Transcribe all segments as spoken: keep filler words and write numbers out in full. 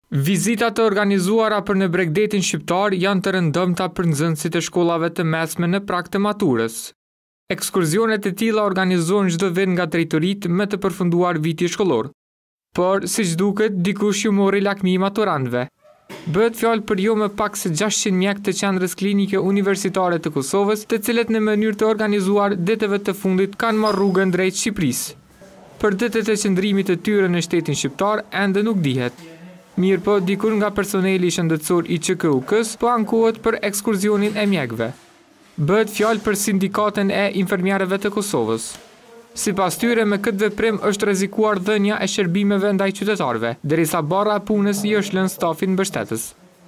Vizitat e organizuara për në Bregdetin shqiptar janë të rëndëmta për nxënësit e shkollave të mesme në prag të maturës. Ekskursionet e tilla organizohen çdo vit nga drejtoritë me të përfunduar viti shkollor. Por, siç duket, dikush ju mori lakmi maturantëve. Bëhet fjalë për jo më pak se gjashtëqind mjekë të qendrës klinike universitare të Kosovës, të cilët në mënyrë të organizuar ditëve të fundit kanë marrë rrugën drejt Shqipërisë. Për ditët e qëndrimit të tyre në shtetin shqiptar ende nuk dihet. Mirë po, dikur nga personeli shëndetësor i Q K U K-s po ankohet për ekskursionin e mjekëve. Bëhet fjalë për sindikatën e infermierëve të Kosovës. Sipas tyre, me këtë veprim është rrezikuar dhënia e shërbimeve ndaj qytetarëve, derisa barra e punës i është lënë stafit mbështetës.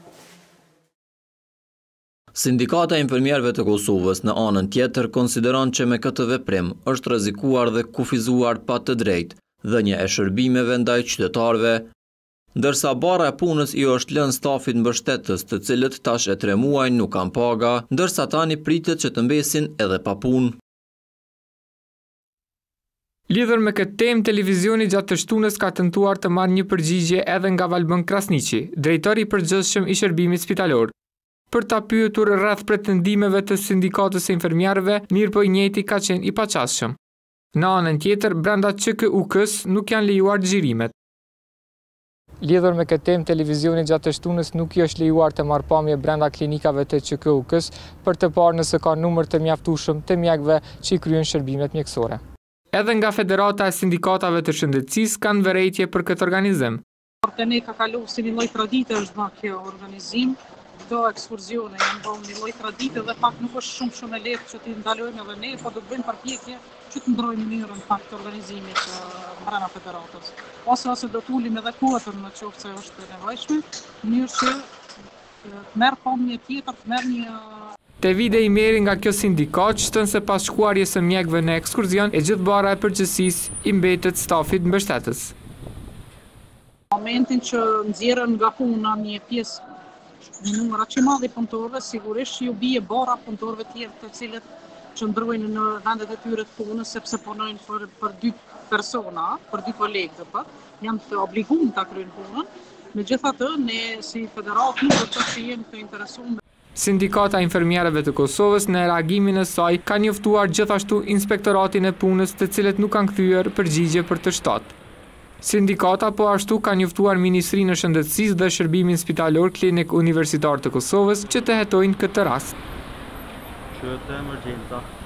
Sindikata e infermierëve të Kosovës në anën tjetër konsideron që me këtë veprim është rrezikuar dhe kufizuar pa të drejtë dhënia e shërbimeve ndaj qytetarëve, ndërsa bara e punës i është lënë stafit mbështetës, të cilët tash e tre muaj nuk kanë paga, ndërsa tani pritet që të mbesin edhe pa punë. Lidhur me këtë temë, televizioni gjatë të shtunës ka tentuar të marrë një përgjigje edhe nga Valbën Krasniqi, drejtori i përgjithshëm i shërbimit spitalor, për ta pyetur rreth pretendimeve të sindikatës së infermierëve, mirë po i njëjti ka qenë i paqasshëm. Në anën tjetër, brenda Q K U K-s nuk janë lejuar xhirimet. Lidhur me këtë temë, televizioni gjatë të shtunës nuk i është lejuar të marrë pamje brenda klinikave të Q K U K-s për të parë nëse ka numër të mjaftueshëm të mjekëve që i kryen shërbimet mjekësore. Edhe nga Federata e Sindikatave të Shëndetësisë kanë vërejtje për këtë organizim. Te ne ka kalu si një lloj tradite është bërë kjo organizim, këto ekskursione janë bërë një lloj tradite dhe pak nuk është shumë shumë e lehtë që t'i ndalojmë edhe ne, po do të bëjmë përpjekje që të ndrojmë mënyrën pak të organizimit brenda federatës. Ose ose do t'ulim edhe kuotën në qoftë se është e nevojshme, në mënyrë që të merr pamje tjetër, të merr një. Te vide i meri nga kjo sindikat shtën se pas shkuarjes së mjekëve në ekskursion e gjithë bara e përgjithësisë i mbetet stafit mbështetës. Në momentin që nxjerrën nga puna një pjesë një numër aq i madh i punëtorëve, sigurisht që ju bie bara punëtorëve tjerë të cilët qëndrojnë në vendet e tyre të punës sepse punojnë për, për dy persona, për dy kolegë të për, janë të obliguar ta kryejnë punën. Megjithatë, ne si federatë nuk do të thotë që jemi të interesuar. Sindikata e infermierëve të Kosovës në reagimin e saj ka njoftuar gjithashtu inspektoratin e punës, të cilët nuk kanë kthyer përgjigje për të shtatë. Sindikata po ashtu ka njoftuar Ministrinë e Shëndetësisë dhe Shërbimin Spitalor Klinik Universitar të Kosovës që të hetojnë këtë rast. Që të emergjenca.